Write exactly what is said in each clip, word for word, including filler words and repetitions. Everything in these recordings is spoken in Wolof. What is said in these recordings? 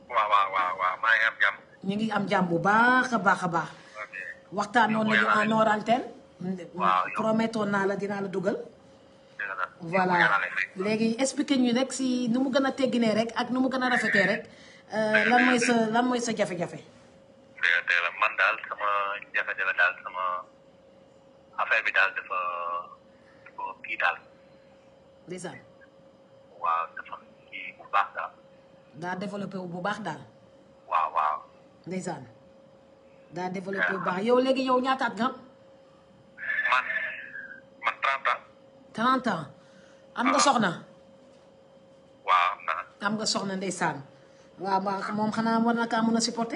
waaw waaw waaw waaw maa ngi am jàmm. ñu ngi am jàmm bu baax a baax a baax. waxtaanoon nañu en hors antenne. waaw promettoon naa la dinaa la dugal. voilà léegi expliqué ñu rek si nu mu gën a tegginee rek ak nu mu gën a rafetee rek lan mooy sa lan mooy sa jafe-jafe. dëgg la man daal sama jafe-jafe daal sama affaire bi daal dafa dafa kii daal. ndeysaan. waaw dafa kii bu baax daal. daa développé wu bu baax daal. waaw waaw. ndeysaan. daa développé bu baax yow léegi yow ñaataat nga. man man trente ans. trente ans. am nga soxna. waaw am na. am nga soxna ndeysaan. waaw ma moom xanaa war na kaa mën a supporter.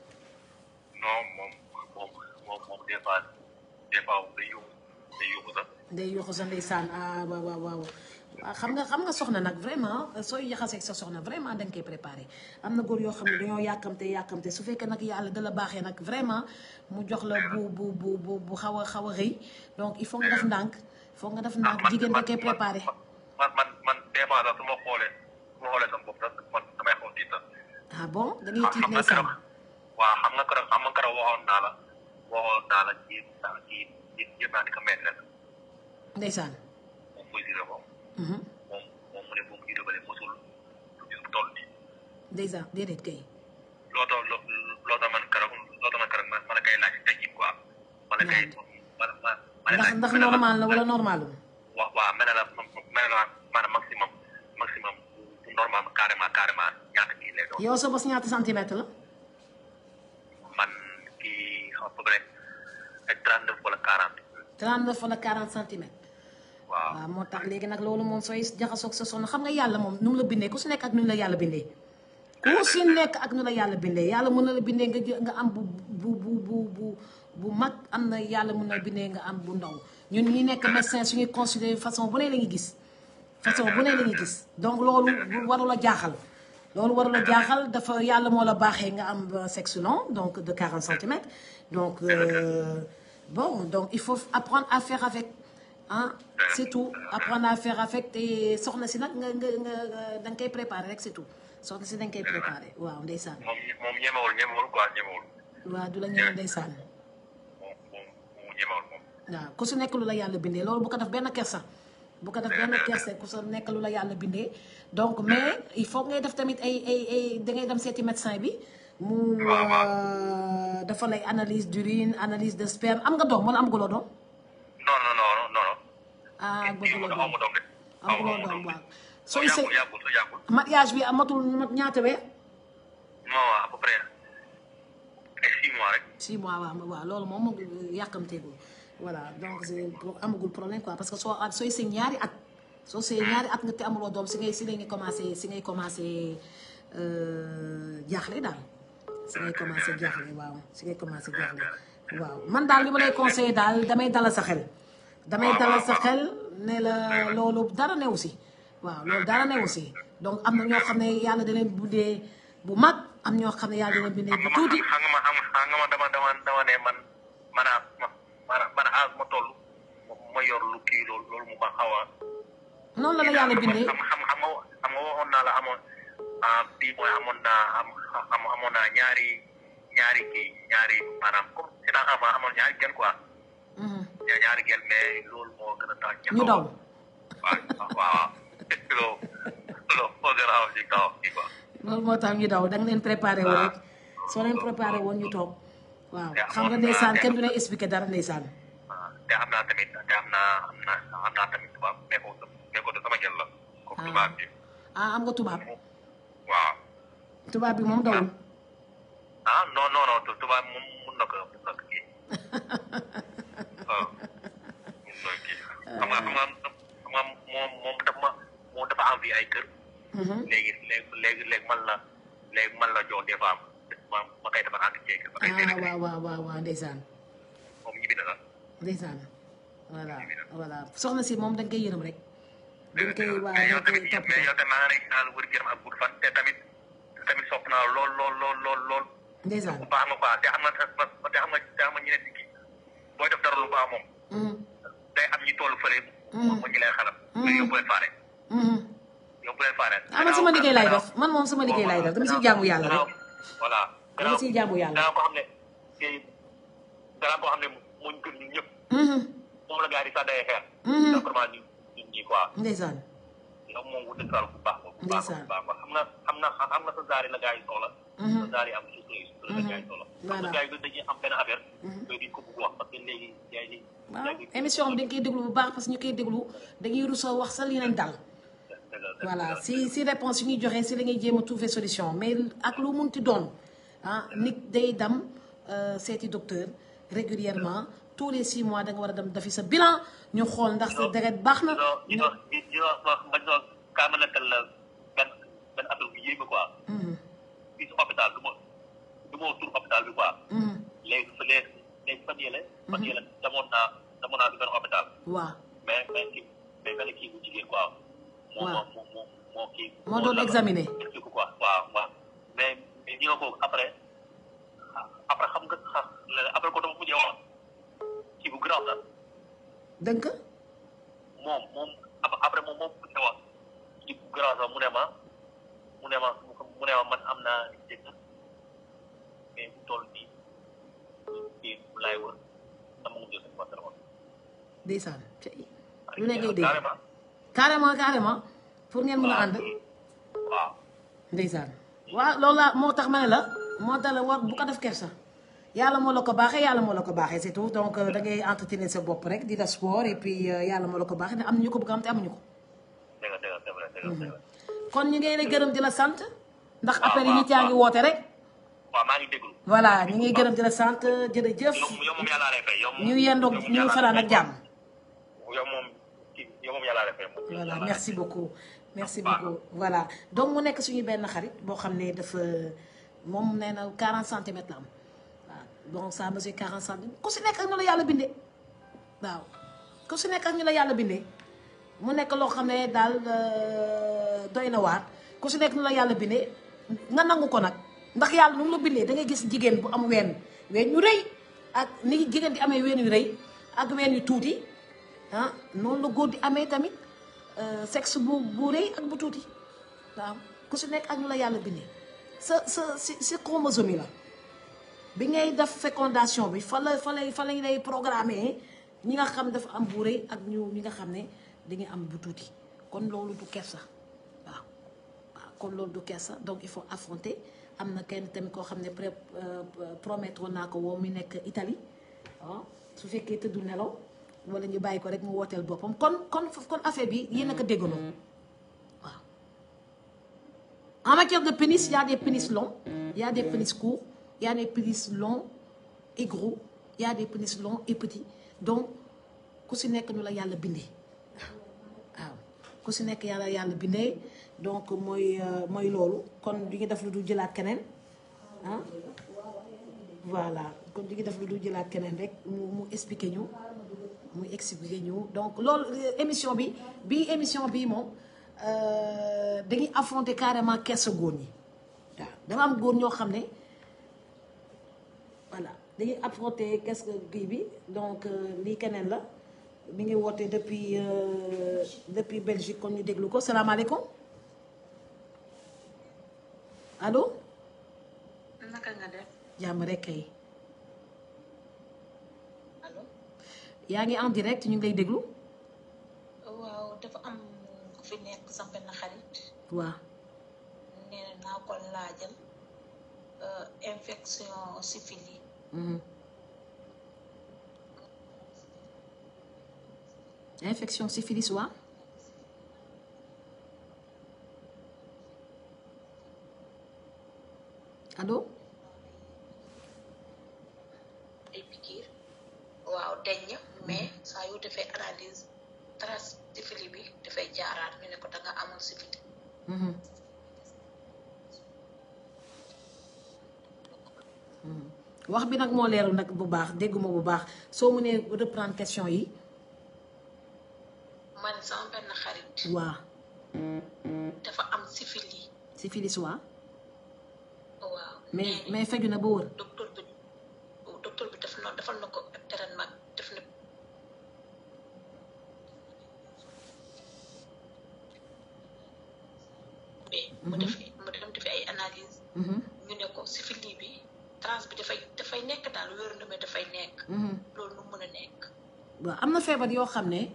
non moom moom moom moom des fois des fois day yóbbu day yóbbu sax. day yóbbu sa ndeysaan ah waaw waaw waaw. waaw xam nga xam nga soxna nag vraiment sooy jaxasee sa soxna vraiment da nga koy préparé am na góor yoo xam ne dañoo yàkkamte yàkkamte su fekkee nag yàlla da la baaxee nag vraiment mu jox la bu bu bu bu bu xaw a xaw a rëy donc il faut nga def ndànk foog nga def ndànk jigéen da koy préparé. man man man des fois sax su ma xoolee su ma xoolee sama bopp sax man damay xaw tiit sax. ah bon da ngay tiit ndeysaan. waaw xam nga keroog xam nga keroog waxoon naa la waxoon naa la ci ci ci jëm naa di ko mettre rek. ndeysaan. moom muy si moom. moom moom mu ne moom ñu dëgale mosul lu gis tool bi. ndeysaan déedéet kay. loo tax loo loo tax man keroog loo tax man keroog man ma la koy laaj tey jii quoi. ma la koy ma la ma la ndax ndax normal la wala normalul. waaw waaw mel na la mel na la maanaam maximum maximum bu normal carrément carrément ñaata kii lay doon. yow sa bos ñaata centimètre la. man kii xaw ma bëre ay trente neuf wala quarante. trente neuf wala quarante centimètres. waaw waaw moo tax léegi nag loolu moom sooy jaxasoog sa soxna xam nga yàlla moom nu mu la bindee ku si nekk ak nu mu la yàlla bindee. ku si nekk ak nu la yàlla bindee yàlla mën na la bindee nga jë nga am bu bu bu bu bu bu mag am na yàlla mën na bindee nga am bu ndaw ñun ñi nekk médecin suñuy consulter façon bu ne la ñuy gis. façon bu ne la ñuy gis donc loolu warul a jaaxal. loolu warul a jaaxal dafa yàlla moo la baaxee nga am sexe long donc de quarante centimètres donc euh, bon donc il faut apprendre à faire avec ah c'est tout apprendre à faire avec te soxna si nag nga nga nga da nga koy préparer rek c'est tout soxna si da nga koy préparer waaw ndeysaan. moom moom ñemewul ñemewul quoi ñemewul. waaw du la ñeme ndeysaan. moom moom mu ñemewul moom. waaw ku si nekk lu la yàlla bindee loolu bu ko def benn kersa. bu ko def benn kersa ku sa nekk lu la yàlla bindee donc mais il faut ngay def tamit ay ay ay da ngay dem seeti médecin bi mu dafa lay analyse d'urine analyse de sperme am nga doom wala am guloo doom. non non non non non. ah bëgguloo doom amul doom de. amuloo doom waaw. sooy yàggul sëy yàggul yàggul. mariage bi amatul ñaata weer. non à peu près ay six mois rek. six mois waaw waaw loolu moom moo yàkkamteegul voilà donc c'est amagul problème quoi parce que soo sooy sëy ñaari at. soo sëy ñaari at nga te amuloo doom si ngay si ngay commencé si ngay commencé jaaxle daal si ngay commencé jaaxle waaw si ngay commencé jaaxle waaw man daal li ma lay conseillé daal damay dalal sa xel. damay dalal sa xel ne la loolu dara newu si waaw loolu dara newu si donc am na ñoo xam ne yàlla da leen bindee bu mag am ñoo xam ne yàlla da leen bindee bu tuuti. xam nga ma xam nga ma dama dama dama ne man man a man a man a ma toll ma yor lu kii loolu loolu mu ma xaw a. noonu la la yàlla bindee xam xam xam nga xam nga waxoon naa la amoon bii mooy amoon naa am amoon naa ñaari ñaari kii ñaari maanaam comme état avant amoon ñaari gel quoi. ñaari gel mais loolu moo gën a tax. ñu daw waaw waaw loolu loolu moo gën a am ci kaw kii quoi. loolu moo tax ñu daw da nga leen préparé woon rek soo leen préparé woon ñu toog waaw xam nga ndeysaan kenn du lay expliqué dara ndeysaan. waaw te am naa tamit te am naa am naa am naa tamit tubaab mais ko mais ko sama gel la. comme tubaab bi. ah am nga tubaab. waaw. tubaab bi moom dawul. ah non non non tubaab moom mun na ko mun na ko kii waaw mun na kii xam nga xam nga xam nga moom moom dafa ma moom dafa am fii ay kër. léegi léegi léegi léegi man la léegi man la jox des fois ma ma koy defar entretien kër. ma koy ah waaw waaw waaw waaw ndeysaan. moom ñibbi na la. ndeysaan voilà voilà soxna si moom da nga koy yërëm rek. dañ koy waa mais dañ yow koy tamit topp mais yow tamit maa ngi lay ñaan wër gërëm ak gudd fan te tamit tamit sopp naa lool lool lool lool lool. ndeysaan bu baax nga quoi te xam nga te xam nga te xam nga ñu ne kii booy def dara lu baax moom. day am ñi toll fële. moom moo ñu lay xalam. mais yow booy faale. yow booy leen faale. ah man sama liggéey lay def man moom sama liggéey lay def dama siy jaamu yàlla rek. voilà dama siy jaamu yàlla. gannaaw koo xam ne kii gannaaw koo xam ne muñ gën ñun ñëpp. moom la gars yi sax day xeex. vraiment ñun ñun ñii quoi. ndeysaan. yow moom wuute tool bu baax bu baax bu baax xam nga xam nga xam nga sa zaari la gars yi soxla. sa zaari am surtout yi surtout la gars yi soxla. voilà gars yi dañuy am benn affaire. yooyu dañ ko bëgg wax parce que léegi gars yi. waaw émission bi dañ koy déglu bu baax parce que ñu koy déglu dañuy rusoo wax sa li leen dal. voilà si si réponse yi ñuy joxe si la ngay jéem a trouver solution mais ak lu munti doon ah nit day dem seeti docteur régulièrement tous les six mois da nga war a dem dafi sa bilan ñu xool ndax sa deret baax na. ñu ñu ñu ñu wax ma ñu wax kaa ma nekkal la benn benn affaire bu yéeme quoi. fii si hôpital du ma du ma tur hôpital bi quoi. léegi léegi léegi fan yële. fan yële demoon naa demoon naa si benn hôpital. waaw mais mais kii mais benn kii bu jigéen quoi. waaw moo moo moo kii. moo doon examiné. quoi waaw waaw mais mais ñu nga ko après après xam nga xam après ko dama mujjee wax kii bu grave la. dënk. moom moom après moom moom mujjee wax kii bu grave la mu ne ma mu ne ma mu ne ma man am naa jëkkër mais bu toll nii kii bu laay wër dama mujjee sa numéro téléphone. ndeysaan lu ne ngay dégg carrément carrément pour ngeen mën a ànd. waaw. ndeysaan waaw loolu laa moo tax ma ne la moo tax la war bu ko def kersa yàlla moo la ko baaxee yàlla moo la ko baaxee c'est tout donc da ngay entretenir sa bopp rek di def sport et puis yàlla moo la ko baaxee ne am ñu ko bëgg am te amuñu ko. dëgg dëgg dëgg dëgg. kon ñu ngi lay gërëm di la sant. ndax après yi nit yaa ngi woote rek. waaw maa ngi déglu. voilà ñu ngi gërëm di la sant jërëjëf. yow moom yàlla lay fay yow moom ñu yendoog ñu fanaan ak jàmm. yow moom kii yow moom yàlla lay fay. voilà merci beaucoup. merci beaucoup voilà donc mu nekk suñu benn xarit boo xam ne dafa moom nee na quarante centimètres la am waaw donc ça mesure quarante centimètres ku si nekk ak ñu la yàlla bindee waaw ku si nekk ak ñu la yàlla bindee mu nekk loo xam ne daal doy na waar ku si nekk ñu la yàlla bindee nga nangu ko nag ndax yàlla nu mu la bindee da ngay gis jigéen bu am ween ween yu rëy ak ni jigéen di amee ween yu rëy ak ween yu tuuti ah noonu la góor di amee tamit. sexe bu bu rëy ak bu tuuti waaw ku si nekk ak ñu la yàlla bindee sa sa si si chromosome yi la bi ngay def fécondation bi fa la fa lay fa lañ lay programmé ñi nga xam dafa am bu rëy ak ñu ñi nga xam ne dañuy am bu tuuti kon loolu du kersa waaw waaw kon loolu du kersa donc il faut affronter am na kenn tamit koo xam ne pré promettre naa ko woo mi nekk Italie waaw su fekkee tëddu nelaw wala ñu bàyyi ko rek mu wooteel boppam kon kon kon affaire bi yéen a ko déggandoo waaw. en matière de pénis y a des pénis longs y a des pénis courts y a des pénis longs et gros y a des pénis longs et petits donc ku si nekk ñu la yàlla bindee waaw ku si nekk yàlla yàlla bindee donc mooy mooy loolu kon du ñu def lu dul jëlaat keneen ah voilà kon du ñu def lu dul jëlaat keneen rek mu mu expliquer ñu. muy expliqué ñu donc loolu émission bi bii émission bii moom dañuy affronter carrément kersa góor ñi waaw dafa am góor ñoo xam ne voilà dañuy affronter kersa bii bi donc lii keneen la mi ngi woote depuis depuis Belgique kon ñu déglu ko salaamaaleykum allo. naka nga def. jàmm rek kay. yaa ngi en direct ñu ngi lay déglu. waaw dafa am ku fi nekk sama benn xarit. waaw. nee na naa ko laajal infection syphilis. infection syphilis waa. allo. ay pikiir. waaw deñ mais saa yu defee analyse trace syphilis bi dafay jaaraat ñu ne ko da nga amul syphilis. wax bi nag moo leerul nag bu baax dégguma bu baax soo mënee reprendre question yi. man sama benn xarit. waa. dafa am syphilis. syphilis waa. waaw mais mais faju na ba wër. docteur bi docteur bi def na defal na ko traitement def na. syphilis bi trans bi dafay dafay nekk daal wér na mais dafay nekk. loolu nu mën a nekk. waaw am na feebar yoo xam ne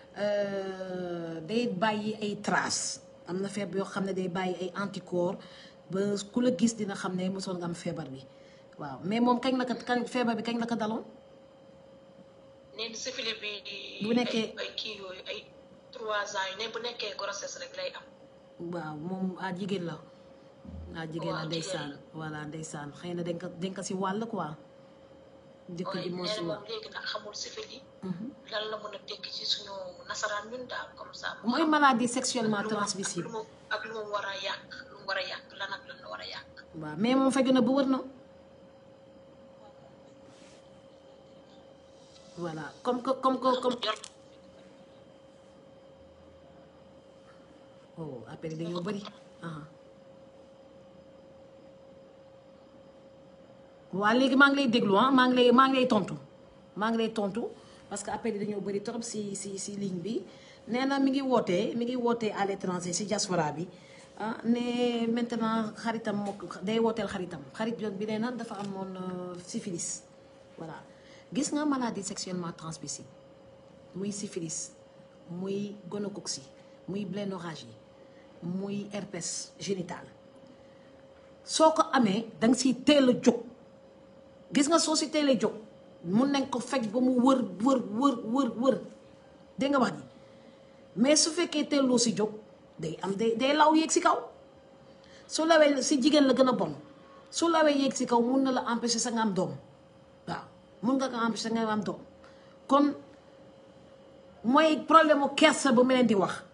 day bàyyi ay traces am na feebar yoo xam ne day bàyyi ay anticorps ba ku la gis dina xam ne mosoon nga am feebar bi waaw mais moom kañ la ko kañ feebar bi kañ la ko daloon. nee na syphilis bi. bu nekkee ay kii yooyu ay trois ans yu ne bu nekkee grossesse rek lay am. waaw moom a jigéen la. ah jigéen la ndeysaan voilà ndeysaan xëy na dañ ko dañ ko si wàll quoi. jëkkër ji moo si moom wàll léegi nag xamul syphilis. lan la mën a tekki ci suñu nasaraan ñun daal comme ça. mooy maladie sexuellement transmissible. ak lu mu war a yàq lu mu war a yàq lan ak lan la war a yàq. waaw mais moom faju na bu wër na. voilà comme que comme que comme. oh appel yi dañoo bëri. waa léegi maa ngi lay déglu ah maa ngi lay maa ngi lay tontu maa ngi lay tontu parce que appel yi dañoo bëri trop si si si ligne bi nee na mi ngi wootee mi ngi wootee à l'étranger si diaspora bi ah ne maintenant xaritam moo day wooteel xaritam xarit yoon bi nee na dafa amoon syphilis voilà gis nga maladie sexuellement transmissible muy syphilis muy gonocoxie muy blénorragie muy herpès génital soo ko amee danga siy teel a jóg gis nga soo si teelee jóg mun nañ ko fekk ba mu wër wër wër wër wër dégg nga wax ji mais su fekkee teeloo si jóg day am day day law yéeg si kaw su lawee si jigéen la gën a bon su lawee yéeg si kaw mun na la empêcher sa nga am doom waaw mun nga ko empêcher sa nga am doom kon mooy problème mu kersa bu ma leen di wax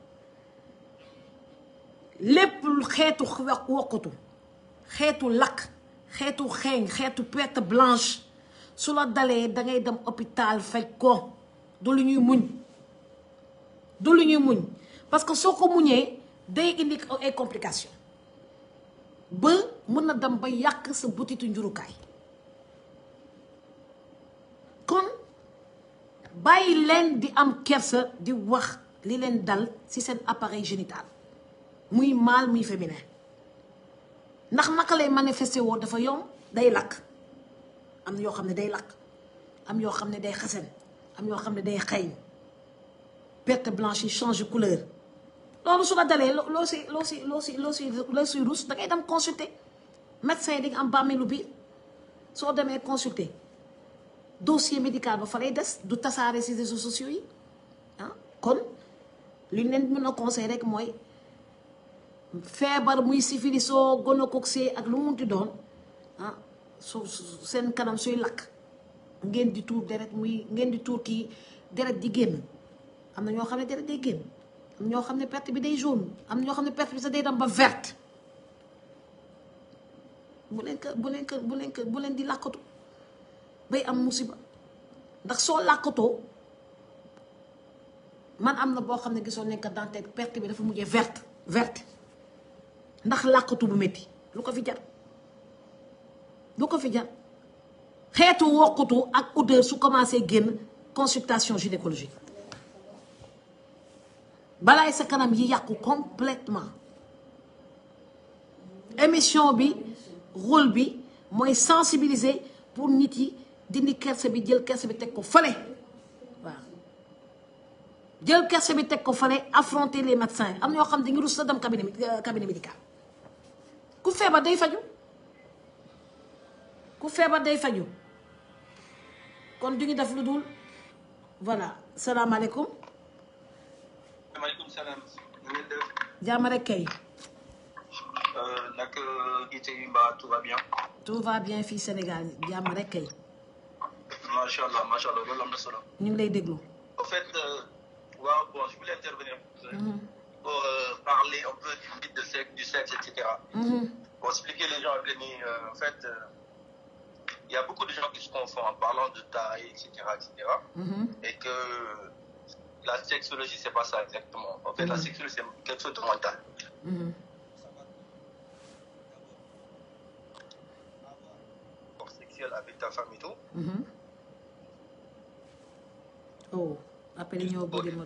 lépp xeetu wokkatu xeetu lakk xeetu xeeñ xeetu perte blanche su la dalee dangay dem hôpital faj ko du lu ñuy muñ du lu ñuy muñ parce que soo ko muñee day indi ay complications ba mën na dem ba yàq sa butitu njurukaay kon bàyyi leen di am kersa di wax li leen dal ci seen appareil génital muy mâle muy féminin ndax naka lay manifesté woo dafa yomb day lakk am na yoo xam ne day lakk am yoo xam ne day xasen am yoo xam ne day xeeñ perte blanche yi change couleur loolu su la dalee loo si loo si loo si loo si loo si rus da ngay dem consulter médecin yi di nga am bàmmeelu biir soo demee consulter dossier médical ba fa lay des du tasaare si réseaux sociaux yi ah kon li ñu leen mën a conseil rek mooy feebar muy syphilis soo gonocoxie ak lu mu munti doon ah su seen kanam suy lakk ngeen di tuur deret muy ngeen di tuur kii deret di génn am na ñoo xam ne deret day génn am ñoo xam ne perte bi day jaune am ñoo xam ne perte bi sax day dem ba verte bu leen ko bu leen ko bu leen ko bu leen di làkkatu bay am musiba ndax soo làkkatoo man am na boo xam ne gisoo nekk dante perte bi dafa mujjee verte verte ndax làkkatu bu métti lu ko fi jar lu ko fi jar xeetu wokkutu ak odeur su commencé génn consultation gynécologique balaay sa kanam yi yàqu complètement émission bi rôle bi mooy sensibiliser pour nit yi dindi kerse bi jël kerse bi teg ko fële waaw jël kerse bi teg ko fële affronter les médecins am na ñoo xam ne dañu rus sa dem cabinet cabinet médical ku feebar day faju ku feebar day faju kon du ñu def lu dul voilà salaamaaleykum. maaleykum salaam. jàmm rek kay. nag ite yi mbaa tout va bien. tout va bien fii Sénégal jàmm rek kay. macha allah macha allah loolu am na solo. ñu ngi lay déglu. en fait waaw bon je voulais intervenir. pour euh, parler un peu du mythe de sexe, du sexe, et cetera. Mm-hmm. Pour expliquer les gens que euh, en fait, il euh, y a beaucoup de gens qui se confondent en parlant de taille, et cetera, et cetera. Mm-hmm. Et que la sexologie, c'est pas ça exactement. En fait, mm-hmm. la sexologie, c'est quelque chose de mental. Mm-hmm. Rapport sexuel avec ta femme et tout. Mm-hmm. Oh, appelez-nous au bout des mots.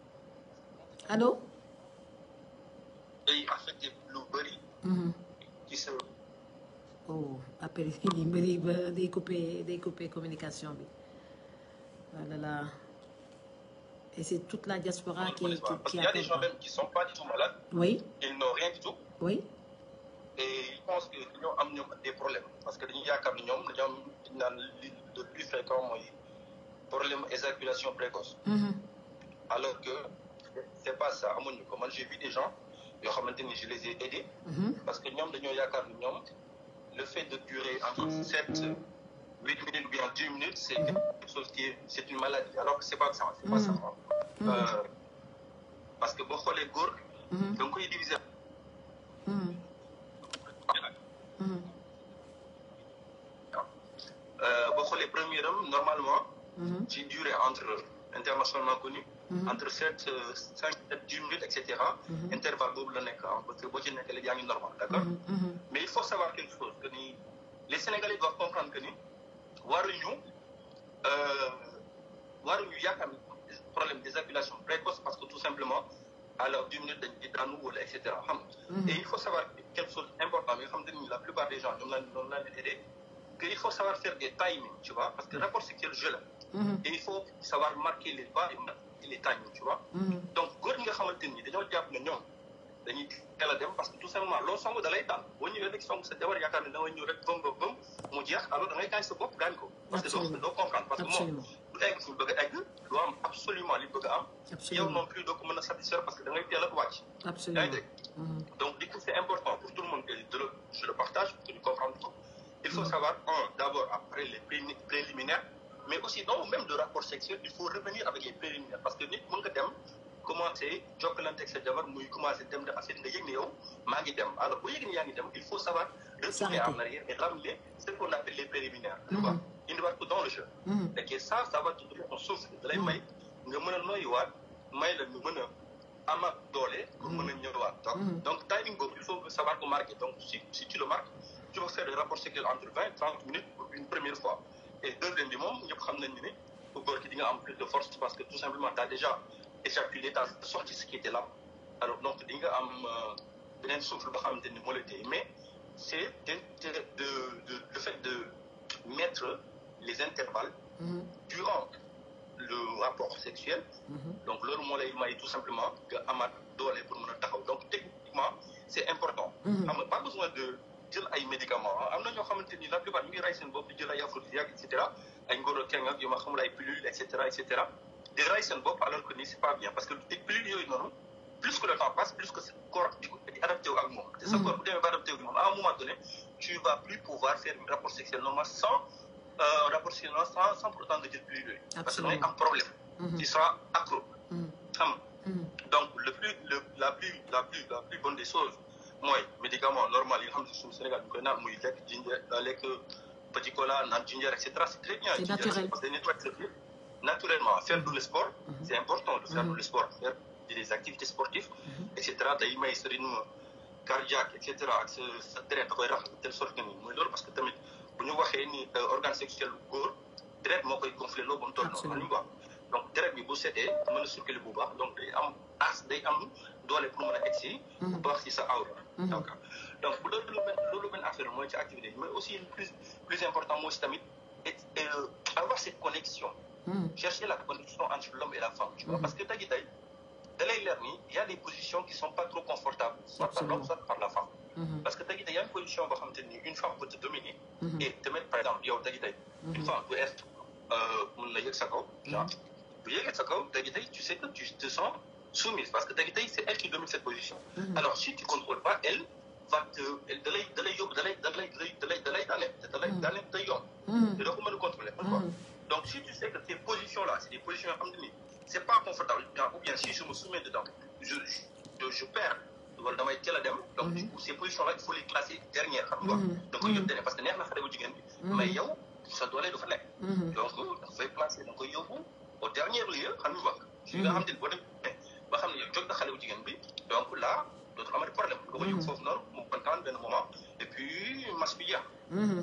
Allô? day affecté lu bëri. ci se. oh appel yi bëri ba day couper day couper communication bi voilà là et c'est toute la diaspora qui qui Parce qui qu'il y a des appelle gens quoi. même qui sont pas du tout malades. oui Ils n'ont rien du tout. oui Et ils pensent que ñoo am ñoom des problèmes parce que dañuy yaakaar ni ñoom dañoo am li ñu naan li le plus fréquent mooy problème éjaculation précoce. Mhm. Alors que c'est pas ça amuñu ko man j'ai vu des gens yoo xamante ni je les ai aidés. Mhm. Parce que ñoom dañoo yaakaar ni ñoom le fait de durer entre sept huit minutes ou bien dix minutes c'est quelque chose qui est c'est une maladie alors que c'est pas ça c'est pas ça. Mhm. Euh, parce que boo xoolee góor. Mhm. da nga koy diviser. Mhm. Mhm. boo xoolee premier am normalement. Mhm. ci durée entre internationalement connu. Mhm. entre sept cinq sept dix minutes et cetera. Mhm. intervalle boobu la nekk ah parce que boo ci nekkee léegi yaa ngi normal d'accord. Mhm. Mhm. mais il faut savoir quelque chose que ni les Sénégalais doivent comprendre que ni waruñu euh, waruñu yaakaar problème d'éjaculation précoce parce que tout simplement alors dix minutes dañ ci daanu wala et cetera xam nga. Et il faut savoir quelque chose d'important mais nga xam ne la plupart des gens ñoom laa ñoom laa leen aidé que il faut savoir faire des timings tu vois parce que rapport sexuel jeu la. Mhm. Et il faut savoir marquer les pas et marquer les timings tu vois. Mhm. donc góor ñi nga xamante ni dañoo jàpp ne ñoom dañuy teel a dem parce que tout simplement loo song da lay daal boo ñëwee rek song sa jabar yaakaar ne da ngay ñëw rek bëm bëm bëm mu jeex alors da ngay gaañ sa bopp gaañ ko. parce que doo Absolument. doo comprendre parce que moom Absolument. du egg fu bëgg a egg du am absolument li bëgg a am. yow Absolument. non plus doo ko mën a satisfaire parce que da ngay teel a wàcc. yaa ngi Absolument. dégg. Mhm. Donc, du coup, c'est important pour tout le monde que de le, je le partage pour que tu comprennes tout. Il faut savoir, un, d'abord, après les pré- préliminaires, mais aussi, dans même de rapport sexuel, il faut revenir avec les préliminaires. Parce que nit mën nga dem commencer jokkalante ak sa jabar muy commencer dem de affaire nga yëg ne yow maa ngi dem alors bu yëg ne yaa ngi dem il faut savoir retourner en arrière et ramener ce qu'on appelle les préliminaires. Tu vois, indiwaat ko dans le jeu. Mhm. Et ça, ça va te donner un souffle. da lay may nga mën a noyyiwaat may la ñu mën a amaat doole pour mën a ñëwaat. donc Mhm. donc timing boobu il faut savoir ko marquer donc si si tu le marques tu vas faire des rapports sexuels entre vingt trente minutes pour une première fois et deuxième bi moom ñëpp xam nañ ni bu góor ki di nga am plus de force parce que tout simplement tu as déjà éjaculé tu as sorti ce qui était là alors donc di nga am beneen souffle ba xamante ni moo lay téye mais c'est de de de de le fait de mettre les intervalles Mhm. durant le rapport sexuel. Mhm. Donc loolu moo lay may tout simplement nga amaat doole pour mën a taxaw donc techniquement c'est important. Mhm. xam nga pas besoin de jël ay médicaments ah am na ñoo xamante ni la plupart ñu ngi rey seen bopp di jël ay aphrodisiaques et cetera ay ngóor keng ak yu ma xamul ay pilules et cetera et cetera di rey seen bopp alors que ni c'est pas bien parce que te pilules yooyu noonu plus que le temps passe plus que sa corps di ko di adapté wu ak moom. te sa corps bu demee ba adapté wu ak moom à un moment donné tu vas plus pouvoir faire un rapport sexuel normal sans euh, rapport sexuel normal sans sans pour autant nga jël pilules yooyu. parce que da ngay am problème. Mhm. tu seras accro. Mhm. xam nga. Mhm. donc le plus le la plus la plus la plus bonne des choses mooy médicament normal yi nga xam ne suñu Sénégal ñu koy naan muy lekk ginger lekk petit cola naan ginger et cetera c'est très bien. C'est ginger, naturel. parce que nettoie sa biir naturellement faire du sport. c'est important de faire Mhm. du sport faire des activités sportives. et cetera day may sa rythme cardiaque et cetera ak sa sa deret da koy rax de telle sorte que ni mooy loolu parce que tamit bu ñu waxee ni organe sexuel góor deret moo koy gonfler loo ba mu toll noonu. Absolument. xam nga donc deret bi bu setee mën a circuler bu baax donc day am as day am doole pour mën a egsi bu baax ci sa awra. donc donc bu loolu lu benn loolu benn affaire mooy ci activité mais aussi le plus plus important mooy si tamit et avoir cette connexion. Mhm. chercher la connexion entre l'homme et la femme tu vois Mhm. parce que tey tey da lay leer ni il y a des positions qui sont pas trop confortables soit par l'homme soit par la femme. Mhm. parce que tey tey y a une position boo xamante ni une femme peut te dominer. Mhm. et te mettre par exemple yow tey tey une femme peut être mën na yëg sa kaw. genre bu yëgee sa kaw tey tey tu sais que tu te sens soumise parce que tey tey c'est elle qui domine cette position. Mhm. alors si tu contrôles pas elle va te elle da lay da lay yóbbu da lay da lay da lay da lay daaneel te da lay daaneel day yomb. Mhm. te doo ko mën a contrôler. quoi. donc si tu sais que ces positions là c'est des positions yoo xam ne nii c'est pas confortable ou bien si je me soumets dedans je je je perds wala damay teel a dem. donc du coup ces positions là il faut les classer dernière xam nga. donc yóbbu dernière parce que neex na xale bu jigéen bi. mais yow sa doole du fa nekk. donc da nga fay placer da nga koy yóbbu au dernier lieu xam nga. fi nga xam ne boo demee ba xam ne yow jóg na xale bu jigéen bi donc là dootul amati problème. nga ko yóbbu foofu noonu mu kontaan benn moment et puis match bi jeex.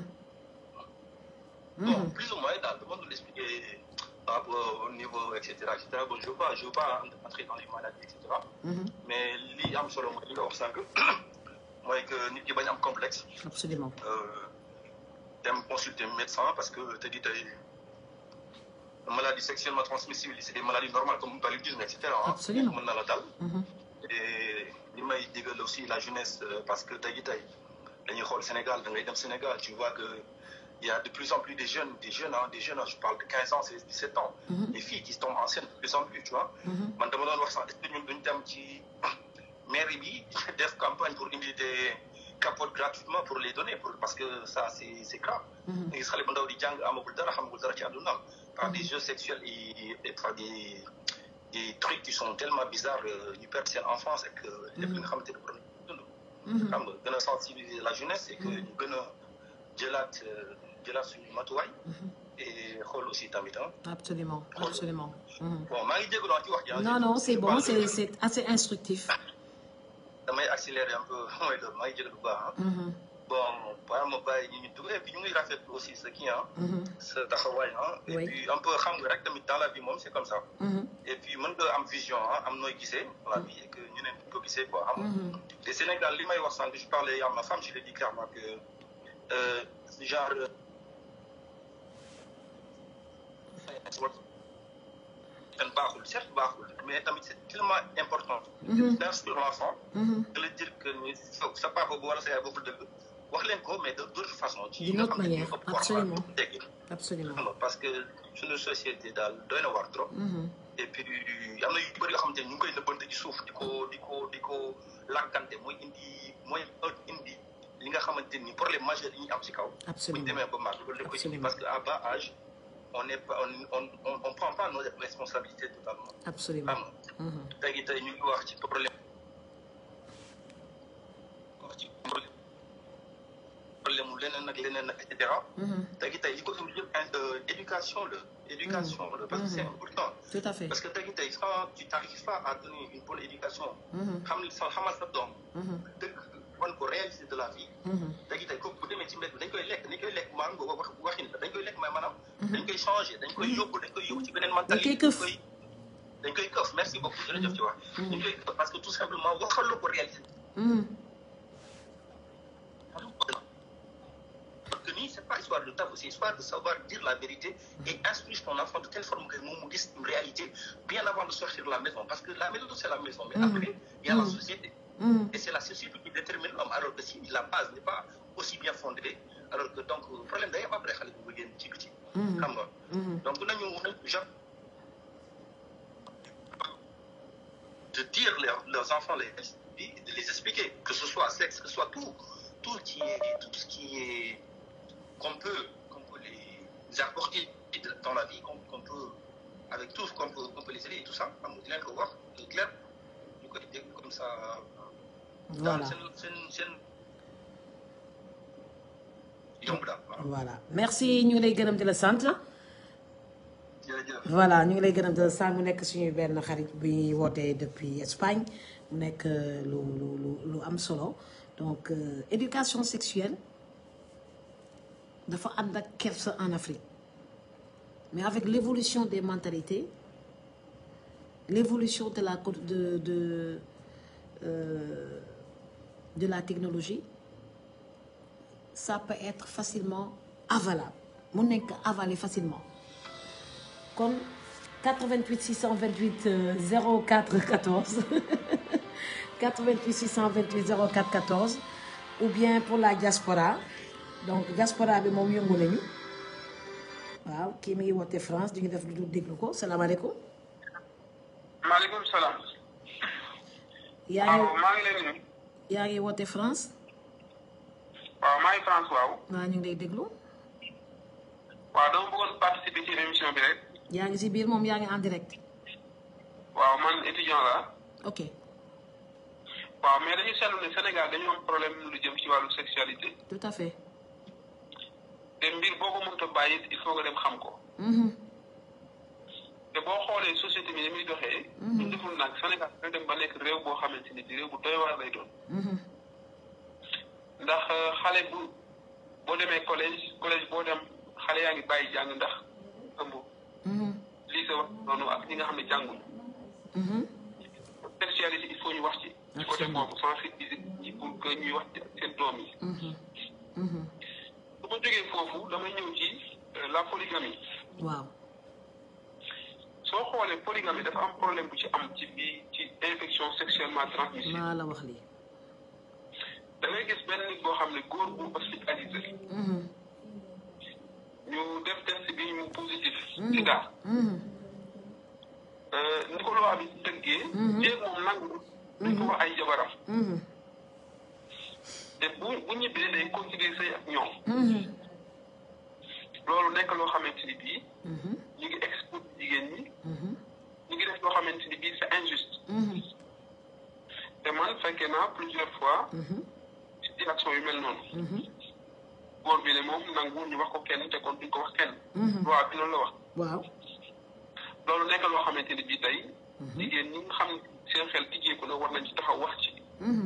bon plus ou moins daal dama doon expliquer par rapport au niveau et cetera et cetera bon je veux pas je veux pas entrer dans les maladies et cetera. mais li am solo mooy li nga wax sànq mooy que nit ki bañ am complexe. absolument. dem consulter médecin parce que te di tey maladie sexuellement transmissible c'est des maladies normales comme paludisme et cetera. absolument mën na la dal. et li may digal aussi la jeunesse parce que tey tey dañuy xool Sénégal da ngay dem Sénégal tu vois que il y a de plus en plus des jeunes des jeunes hein, des jeunes hein, je parle de quinze ans c'est dix-sept ans. Mm-hmm. des filles qui se tombent enceintes de plus en plus tu vois. man dama doon wax sax est-ce que ñun duñ dem ci mairie bi def campagne pour indi des capotes gratuitement pour les donner pour parce que ça c'est c'est grave. léegi xale bu ndaw di jàng amagul dara xamagul dara ci àddunaam par des jeux sexuels et, et par des des trucs qui sont tellement bizarres ñu perdre seen enfance et que lépp li nga xamante ne problème dund. xam nga gën a sensibiliser la jeunesse et que ñu gën a jëlaat jëlaat suñu matuwaay. et xool aussi tamit ah. absolument absolument. bon maa ngi jégalu ci wax ji. non non c'est bon c'est c'est assez instructif. damay accélérer un peu mooy loolu maa ngi jégalu bu baax bon waaye ma bàyyi ñu ñu dugg et puis ñu ngi rafetlu aussi ce qui ah. sa taxawaay ah. et puis un peu xam nga rek tamit dans la vie moom c'est comme ça. et puis mën nga am vision ah am nooy gisee la vie et que ñu ne ko gisee quoi xam nga. te Sénégal li may wax sànq je parlais à ma femme je l'ai dit clairement que genre. ten baaxul certes baaxul mais tamit c'est tellement important. d'instruire l'enfant. de le dire que ni sa papa bu wala sa yaay bokkul dëgg wax leen ko mais de d'autre façon. ci d'une autre manière absolument absolument parce que suñu société daal doy na war trop. et puis am na yu bëri yoo xamante ni ñu ngi koy nëbbante ci suuf di ko di ko di ko lànkante mooy indi mooy indi li nga xamante ni problème majeur yi ñuy am ci kaw. absolument bu ñu demee ba màgg loolu la koy indi parce que à bas âge. on n'est pas on on on on prend pas nos responsabilités totalement. absolument. tey tey ñu ngi wax ci problème wax ci problème mu leneen ak leneen ak et cetera. tey tey li ko indi yëpp éducation la. éducation la parce que c'est important. tout à fait parce que tey tey quand tu n'arrives pas à donner une bonne éducation. xam sa xamal sa doom. dëgg wan ko réalité de la vie. tey tey kooku bu demee ci mbedd bi dañ koy lekk dañ koy lekk maa ngi ko wax waxin la dañ koy lekk may maanaam. dañ koy changer dañ koy yóbbu dañ koy yóbbu ci beneen mentalité. dañ koy këf dañ koy këf merci beaucoup jërëjëf ci wax. dañ koy këf parce que tout simplement waxal ko réalité. parce que nii c'est pas histoire de tabou c'est histoire de savoir dire la vérité et instruire ton enfant de telle forme que moom mu gis une réalité bien avant de sortir de la maison parce que la maison c'est la maison mais après il y a la société. et c'est la société qui détermine l'homme alors que si la base n'est pas aussi bien fondée alors que donc problème day am après xale bu bëggee ci biti. xam nga. donc nañu nañu de dire leurs leurs enfants les de les expliquer que ce soit sexe que ce soit tout tout qui est tout ce qui est qu'on peut qu'on peut les apporter dans la vie qu'on qu'on peut avec tout qu'on peut qu'on peut les aider et tout ça xam nga di leen ko wax clair ñu koy dégg comme ça. voilà seen seen seen yomb daal. voilà merci ñu ngi lay gërëm di la sant. jërëjëf. voilà ñu ngi lay gërëm di la sant mu nekk suñu benn xarit bu ñuy wootee depuis Espagne mu nekk lu lu lu lu am solo donc euh, éducation sexuelle dafa ànd ak kersa en Afrique mais avec l'évolution des mentalités l'évolution de la de de euh, de la technologie ça peut être facilement avalable mun nañ ko avaler facilement kon quatre-vingt-huit six cent vingt-huit zéro quatre quatorze quatre-vingt-huit six cent vingt-huit zéro quatre quatorze ou bien pour la diaspora donc diaspora bi moom yëngu nañu waaw kii mi ngi woote France di ñu def lu dul déglu ko salaamaaleykum. maaleykum salaam. yaa ngi waaw maa ngi lay nuyu. yaa ngi woote France. waaw maa ngi France waaw. waaw ñu ngi lay déglu. waaw dama bëggoon participer ci émission bi rek. yaa ngi si biir moom yaa ngi en direct. waaw man étudiant la. ok. waaw mais dañu seetlu ne Sénégal dañu am problème lu jëm ci wàllu sexualité. tout à fait. te mbir boo ko mënut a bàyyi il faut nga dem xam ko. te boo xoolee société bi ni muy doxee. ñu deful nag Sénégal dañu dem ba nekk réew boo xamante ni réew bu doy waar lay doon. ndax xale bu boo demee collège collège boo dem xale yaa ngi bàyyi jàng ndax ëmb. lycée wax noonu ak ñi nga xam ne jànguñu. sexualité il faut ñu wax ci. ci côté boobu sensibiliser ñi pour que ñuy wax ci seen doom yi. bu ma jógee foofu damay ñëw ci la polygamie. waaw. soo xoolee polygamie dafa am problème bu ci am ci bi ci infection sexuellement transmissible. maa la wax lii. da ngay gis benn nit boo xam ne góor bu hospitalisé. ñu def test bi mu positif. sida. ni ko loi bi tëggee. jéeg moom nangu. dañ ko wax ay jabaram. te bu bu ñibbee day continuer sëy ak ñoom. loolu nekk loo xamante ni bii. ñu ngi exposé jigéen ñi. ñu ngi def loo xamante ni bii c'est injuste. te man fekkee naa plusieurs fois. situation yu mel noonu. góor bi ne moom nangu ñu wax ko kenn te kon duñ ko wax kenn. loi bi loolu la wax. waaw. loolu nekk loo xamante ni bii tey. jigéen ñi nga xam seen xel tijjeeku na war nañ ci taxaw wax ci.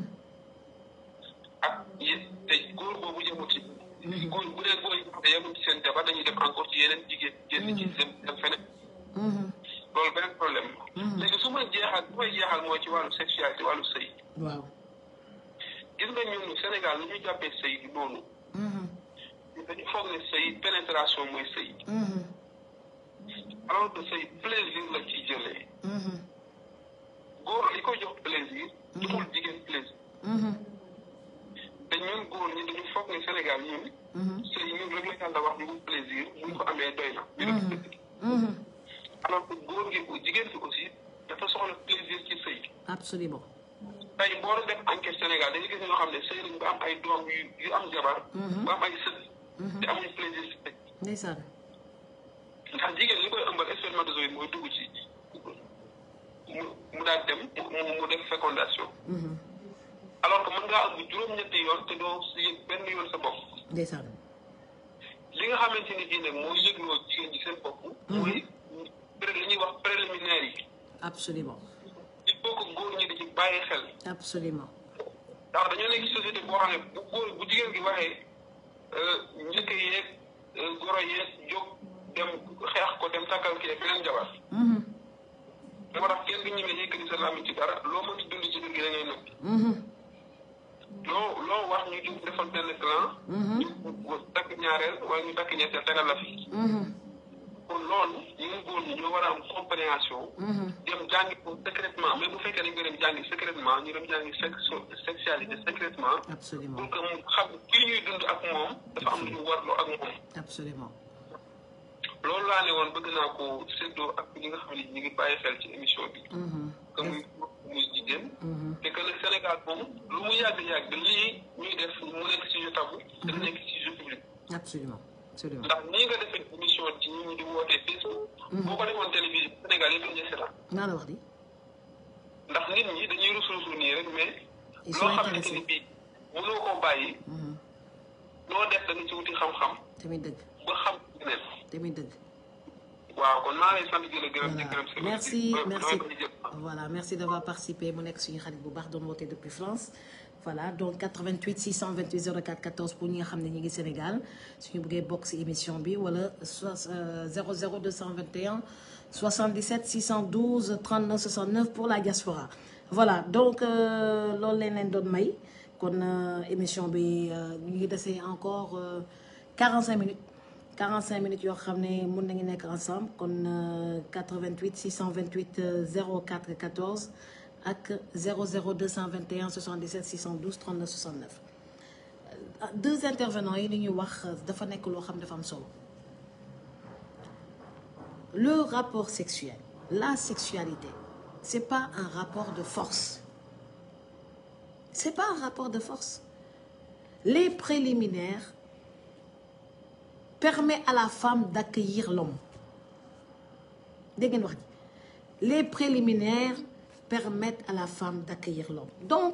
ak yéen tey góor boobu yemul ci. góor bu dee góor yi nga xam ne yemul ci seen jabar dañuy def encore ci yeneen jigéen génn ci seen seen feneen. loolu beneen problème la. léegi su may jeexal su may jeexal mooy ci wàllu sexualité wàllu sëy. waaw. gis nga ñun Sénégal lu ñuy jàppee sëy bi noonu. dañu foog ne sëy pénétration mooy sëy. alors que sëy plaisir la ciy jëlee. góor li koy jox plaisir. joxul jigéen plaisir. te ñun góor ñi dañu foog ne Sénégal ñun. sëy ñun rek la yàlla wax ñu plaisir buñ ko amee doy na. ñu def dëgg. alors que góor gi jigéen fi aussi dafa soxla plaisir ci sëy. absolument. tey boo doon def enquête Sénégal dañuy gis ñoo xam ne sëy nañ ba am ay doom yu yu am jabar. ba am ay sët. te amuñu plaisir ci sëy. ndeysaan. ndax jigéen li koy ëmbal spermatozoïde mooy dugg ci mu mu daal dem mu mu def fécondation. alors que mën ngaa ëmb juróom-ñetti yoon te doo si yëg benn yoon sa bopp. ndeysaan. li nga xamante ni bii nag mooy yëgloo jigéen ñi seen bopp. mooy pré li ñuy wax préliminaire yi. absolument. il faut que góor ñi di ci bàyyi xel. absolument. ndax dañoo nekk ci société boo xam ne bu góor bu jigéen gi waxee njëkk yeeg goro yeeg jóg dem xeex ko dem takkal kii beneen jabar. moo tax kenn du ñemee yëkkati sa làmmiñ ci dara loo mën di dund ci biir gi da ngay noppi. loo loo wax ñu jóg defal benn clan. ñu takk ñaareel wala ñu takk ñetteel tegal la fi. kon loolu ñun góor ñi ñoo war a am compréhension. dem jàngi ko secrètement mais bu fekkee dañ ko dem jàngi secrètement ñu dem jàngi sexualité secrètement. absolument pour que mu xam kii ñuy dund ak moom dafa am lu ñu warloo ak moom. absolument. loolu laa ne woon bëgg naa ko séddoo ak ñi nga xam ne ñu ngi bàyyi xel ci émission bi. que muy muy jigéen. te que le Sénégal moom lu mu yàgg yàgg lii ñuy def mu nekk sujet tabou. dafa nekk sujet public. absolument absolument. ndax nii nga defee émission ci ñi ñu di wootee Facebook. boo ko defoon télévision Sénégal yëpp dañuy seetaan. naa la wax di. ndax nit ñi dañuy ruus ruus nii rek mais. ils loo sont xamante intéressés. ni bii mënoo koo bàyyi. loo def da nga ci wuti xam-xam. tamit dëgg. ba xam ne. tamit dëgg. waaw kon maa ngi lay sant di la gërëm di gërëm. voilà merci merci voilà merci d'avoir participé mu nekk suñu xarit bu baax doon woote depuis France. voilà donc quatre-vingt-huit six cent vingt-huit zéro quatre quatorze pour ñi nga xam ne ñi ngi Sénégal suñu bëggee bokk ci émission bi wala zéro zéro deux cent vingt et un soixante-dix-sept six cent douze trente-neuf soixante-neuf pour la diaspora. voilà donc loolu leen leen doon may kon émission bi ñu ngi desee encore quarante-cinq minutes. quarante-cinq minutes yoo xam ne mën nañu nekk ensemble kon quatre-vingt-huit six cent vingt-huit zéro quatre quatorze ak zéro zéro deux cent vingt et un soixante-dix-sept six cent douze trente-neuf soixante-neuf deux intervenants yi li ñuy wax dafa nekk loo xam dafa am solo le rapport sexuel la sexualité c'est pas un rapport de force c'est pas un rapport de force les préliminaires permet à la femme d'accueillir l'homme dégg ngeen wax ji les préliminaires permettent à la femme d'accueillir l'homme donc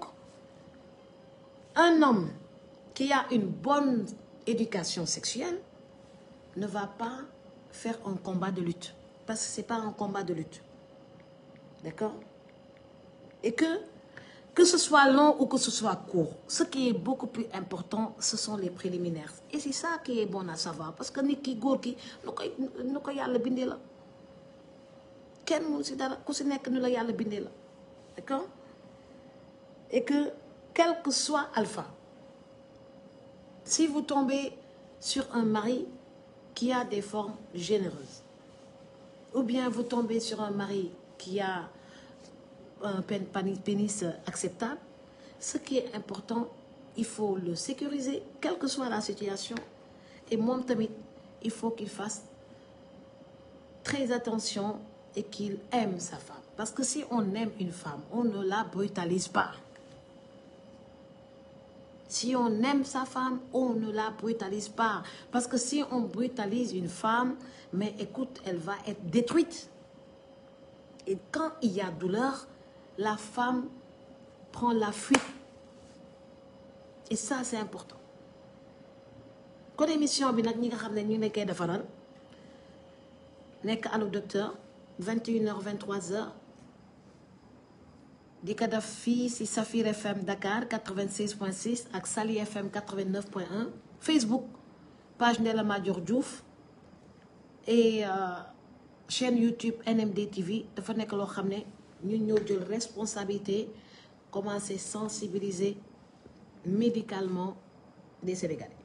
un homme qui a une bonne éducation sexuelle ne va pas faire un combat de lutte parce que c'est pas un combat de lutte d'accord et que que ce soit long ou que ce soit court ce qui est beaucoup plus important ce sont les préliminaires et c'est ça qui est bon à savoir parce que nit ki góor ki nu koy nu ko yàlla bindee la kenn mu si dara ku si nekk nu la yàlla bindee la d'accord et que quel que soit Alpha, si vous tombez sur un mari qui a des formes généreuses, ou bien vous tombez sur un mari qui a un pénis acceptable, ce qui est important, il faut le sécuriser, quelle que soit la situation. Et moi, tamit, il faut qu'il fasse très attention et qu'il aime sa femme. Parce que si on aime une femme, on ne la brutalise pas. Si on aime sa femme, on ne la brutalise pas. Parce que si on brutalise une femme, mais écoute, elle va être détruite. Et quand il y a douleur, la femme prend la fuite. Et ça, c'est important. Quand l'émission, nous avons nekk Allo Docteur vingt et une heures vingt-trois heures di ko def fii ci Safir F M Dakar quatre-vingt-seize point six ak Sali F M quatre-vingt-neuf point un, Facebook page Ndella Madior Diouf et euh, chaîne YouTube N M D T V. dafa nekk loo xam ne ñun ñoo jël responsabilité commencer sensibiliser médicalement les Sénégalais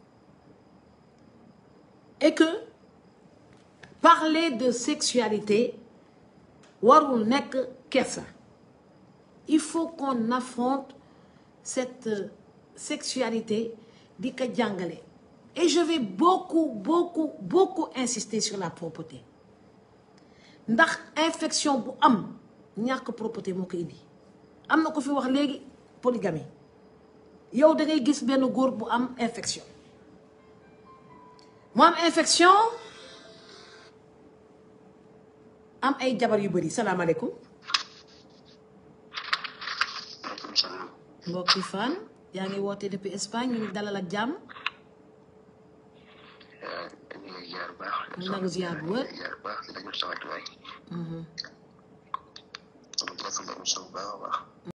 et que parler de sexualité warul nekk kersa. Il faut qu'on affronte cette sexualité di ko jàngale. Et je vais beaucoup beaucoup beaucoup insister sur la propreté. Ndax infection bu am ñàkk propreté moo ko indi. Am na ko fi wax léegi polygamie. Yow da ngay gis benn góor bu am infection. Mu am infection am ay jabar yu bëri. Salaamaaleykum. maaleykum salaam. mbokki fan yaa ngi woote depuis Espagne ñu dalal ak jàmm. ñu ngi ziar bu baax. ñu nangu ziar bu wër. ziar bu baax dañu sawat waay. sama téléphone bu baax a baax.